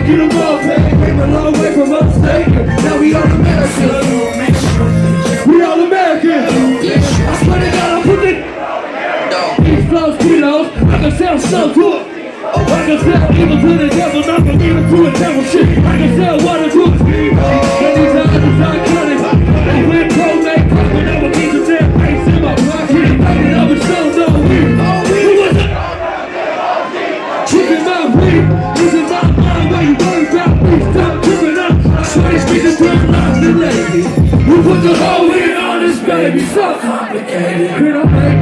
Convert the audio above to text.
get them all paid. Came a long way from upstate. Now we all American. We all American. I swear to God, I put these flows, kilos. I can sell so good. I can sell evil to the devil, not from evil to a devil shit. I can sell water to a speed. And these are cutting. They went pro, make profit, I would need to tell. I ain't seen my pocket. I was so no weed. Who was it? Tripping my weed. Losing my mind while you worry about me. Stop tripping up. I swear these bitches turn lost and lazy. We put the whole in on this baby. So complicated. Could I make